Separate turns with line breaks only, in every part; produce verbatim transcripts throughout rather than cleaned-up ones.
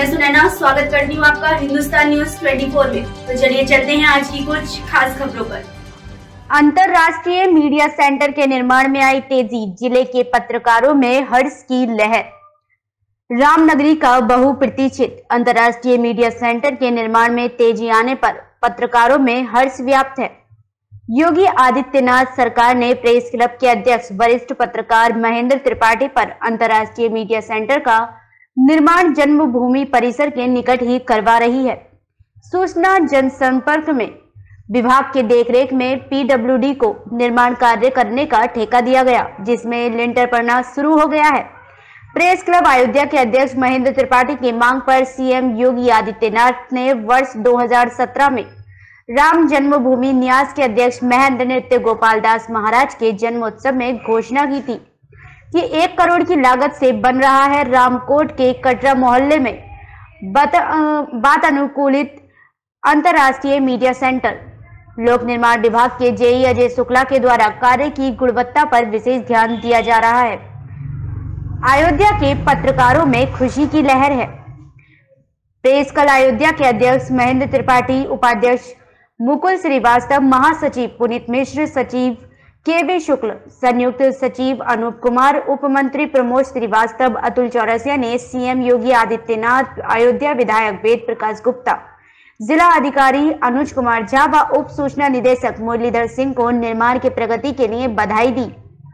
मैं सुनैना स्वागत करती हूँ आपका हिंदुस्तान न्यूज चौबीस में। तो चलिए चलते हैं आज की कुछ खास खबरों पर।
अंतर्राष्ट्रीय मीडिया सेंटर के निर्माण में आई तेजी, जिले के पत्रकारों में हर्ष की लहर। रामनगरी का बहुप्रतीक्षित अंतर्राष्ट्रीय मीडिया सेंटर के निर्माण में तेजी आने पर पत्रकारों में हर्ष व्याप्त है। योगी आदित्यनाथ सरकार ने प्रेस क्लब के अध्यक्ष वरिष्ठ पत्रकार महेंद्र त्रिपाठी पर अंतर्राष्ट्रीय मीडिया सेंटर का निर्माण जन्मभूमि परिसर के निकट ही करवा रही है। सूचना जनसंपर्क में विभाग के देखरेख में पीडब्ल्यूडी को निर्माण कार्य करने का ठेका दिया गया, जिसमें लिंटर पड़ना शुरू हो गया है। प्रेस क्लब अयोध्या के अध्यक्ष महेंद्र त्रिपाठी की मांग पर सीएम योगी आदित्यनाथ ने वर्ष दो हज़ार सत्रह में राम जन्मभूमि न्यास के अध्यक्ष महेंद्र नृत्य गोपाल दास महाराज के जन्मोत्सव में घोषणा की थी कि एक करोड़ की लागत से बन रहा है रामकोट के कटरा मोहल्ले में बात अनुकूलित अंतर्राष्ट्रीय मीडिया सेंटर। लोक निर्माण विभाग के जेई अजय शुक्ला के द्वारा कार्य की गुणवत्ता पर विशेष ध्यान दिया जा रहा है। अयोध्या के पत्रकारों में खुशी की लहर है। प्रेस क्लब अयोध्या के अध्यक्ष महेंद्र त्रिपाठी, उपाध्यक्ष मुकुल श्रीवास्तव, महासचिव पुनीत मिश्र, सचिव केवी शुक्ल, संयुक्त सचिव अनूप कुमार, उप मंत्री प्रमोद श्रीवास्तव, अतुल चौरसिया ने सीएम योगी आदित्यनाथ, अयोध्या विधायक वेद प्रकाश गुप्ता, जिला अधिकारी अनुज कुमार झा व उप सूचना निदेशक मुरलीधर सिंह को निर्माण की प्रगति के लिए बधाई दी।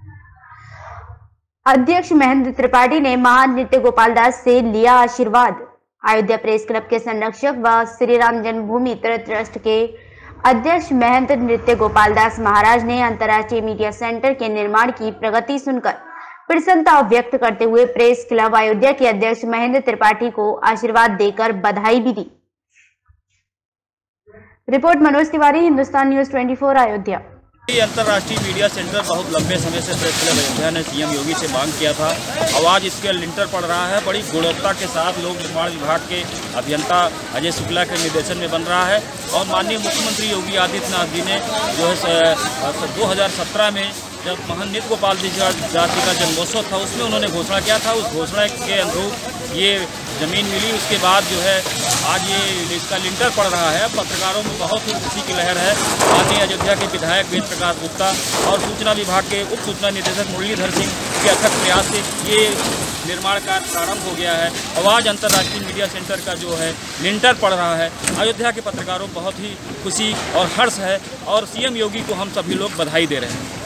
अध्यक्ष महेंद्र त्रिपाठी ने महान नृत्य गोपाल दास से लिया आशीर्वाद। अयोध्या प्रेस क्लब के संरक्षक व श्री राम जन्मभूमि तीर्थ ट्रस्ट के अध्यक्ष महेंद्र नृत्य गोपाल दास महाराज ने अंतर्राष्ट्रीय मीडिया सेंटर के निर्माण की प्रगति सुनकर प्रसन्नता व्यक्त करते हुए प्रेस क्लब अयोध्या के अध्यक्ष महेंद्र त्रिपाठी को आशीर्वाद देकर बधाई भी दी। रिपोर्ट मनोज तिवारी, हिंदुस्तान न्यूज चौबीस अयोध्या।
अंतर्राष्ट्रीय मीडिया सेंटर बहुत लंबे समय से प्रेस क्लब अयोध्या ने सीएम योगी से मांग किया था। अब आज इसके लिंटर पड़ रहा है। बड़ी गुणवत्ता के साथ लोक निर्माण विभाग के अभियंता अजय शुक्ला के निर्देशन में बन रहा है और माननीय मुख्यमंत्री योगी आदित्यनाथ जी ने जो है दो हज़ार सत्रह में जब महान नृत्य गोपाल दास जी का जन्मोत्सव था उसमें उन्होंने घोषणा किया था। उस घोषणा के अनुरूप ये ज़मीन मिली। उसके बाद जो है आज ये इसका लिंटर पड़ रहा है। पत्रकारों में बहुत ही खुशी की लहर है। माननीय अयोध्या के विधायक वेद प्रकाश गुप्ता और सूचना विभाग के उप सूचना निदेशक मुरलीधर सिंह के अथक प्रयास से ये निर्माण कार्य प्रारंभ हो गया है। और आज अंतर्राष्ट्रीय मीडिया सेंटर का जो है लिंटर पड़ रहा है। अयोध्या के पत्रकारों बहुत ही खुशी और हर्ष है और सीएम योगी को हम सभी लोग बधाई दे रहे हैं।